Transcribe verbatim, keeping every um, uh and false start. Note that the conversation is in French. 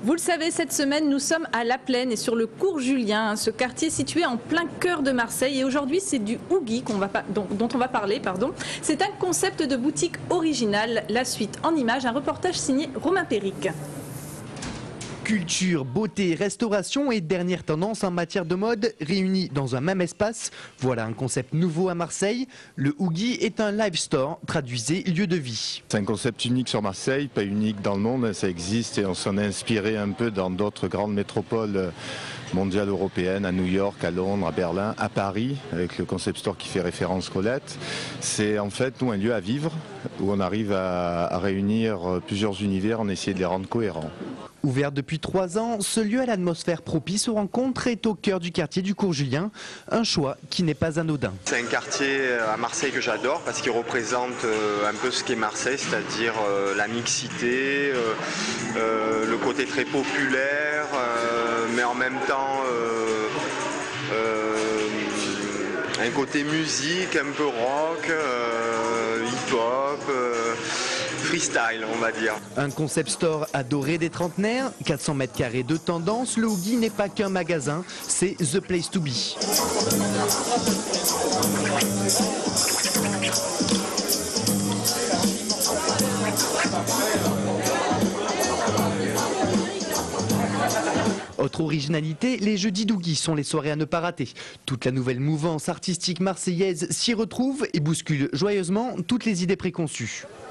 Vous le savez, cette semaine, nous sommes à La Plaine et sur le cours Julien, ce quartier situé en plein cœur de Marseille. Et aujourd'hui, c'est du Oogie qu'on va, dont, dont on va parler. Pardon. C'est un concept de boutique original. La suite en images, un reportage signé Romain Péric. Culture, beauté, restauration et dernière tendance en matière de mode réunis dans un même espace. Voilà un concept nouveau à Marseille. Le Oogie est un live store, traduisez lieu de vie. C'est un concept unique sur Marseille, pas unique dans le monde, ça existe et on s'en a inspiré un peu dans d'autres grandes métropoles mondiales européennes, à New York, à Londres, à Berlin, à Paris, avec le concept store qui fait référence Colette. C'est en fait nous un lieu à vivre où on arrive à, à réunir plusieurs univers, on essaie de les rendre cohérents. Ouvert depuis trois ans, ce lieu à l'atmosphère propice aux rencontres est au cœur du quartier du cours Julien, un choix qui n'est pas anodin. C'est un quartier à Marseille que j'adore parce qu'il représente un peu ce qu'est Marseille, c'est-à-dire la mixité, le côté très populaire, mais en même temps euh, euh, un côté musique, un peu rock, euh, hip-hop. Euh, freestyle, on va dire. Un concept store adoré des trentenaires, quatre cents mètres carrés de tendance, le Oogie n'est pas qu'un magasin, c'est the place to be. Autre originalité, les jeudis d'Oogie sont les soirées à ne pas rater. Toute la nouvelle mouvance artistique marseillaise s'y retrouve et bouscule joyeusement toutes les idées préconçues.